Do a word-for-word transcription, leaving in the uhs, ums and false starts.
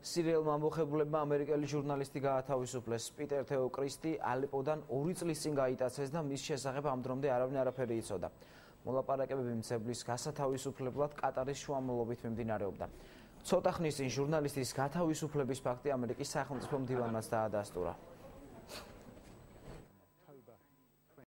სირიელმა ამბოხებულებმა ამერიკელი ჟურნალისტი გაათავისუფლეს. პიტერ თეო კრისტი ალეპოდან ორი წლის წინ გაიტაცეს და მის შესახებ ამ დრომდე არავინ არაფერი იცოდა. მოლაპარაკებები მცებლის გასათავისუფლებლად კატარის შუამავლობით მიმდინარეობდა. ცოტა ხნის წინ ჟურნალისტის გათავისუფლების ფაქტი ამერიკის სახელმწიფო მდივანმაც დაადასტურა.